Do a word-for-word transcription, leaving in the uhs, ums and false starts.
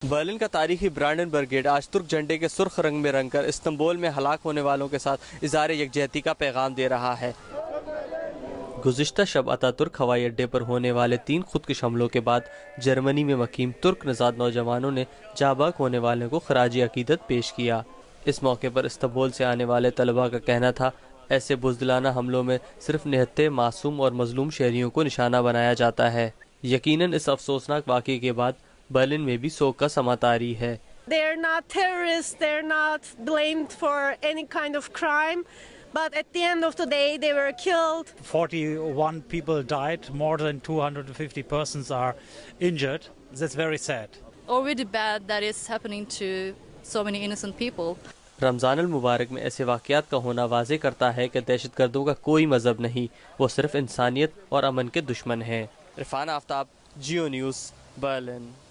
Berlin का तारीखी Brandenburg gate आज तुर्क झंडे के सुर्ख रंग में रंगकर इस्तांबुल में हलाक होने वालों के साथ इज़हार यकजहती का पैगाम दे रहा है। गुज़िश्ता शब अतातुर्क हवाई अड्डे पर होने वाले तीन खुदकुश हमलों के बाद जर्मनी में मकीम तुर्क नज़ाद नौजवानों ने जाबाक होने वालों को खराजी अकीदत पेश किया। इस मौके पर इस्तांबुल से आने वाले तलबा का कहना था, ऐसे बुज़दिलाना हमलों में सिर्फ निहत्ते मासूम और मजलूम शहरियों को निशाना बनाया जाता है। यकीनन इस अफसोसनाक वाक़े के बाद बर्लिन में भी सोग का समा तारी है। They're not terrorists, they're not blamed for any kind of crime, but at the end of the day they were killed. forty-one people died, more than two hundred fifty persons are injured. That's very sad. Already bad that is happening to so many innocent people. Ramzan अल मुबारक में ऐसे वाक़यात का होना वाज़े करता है कि दहशतगर्दों का कोई मज़हब नहीं, वो सिर्फ इंसानियत और अमन के दुश्मन हैं। इरफान आफ्ताब, जियो न्यूज़, बर्लिन।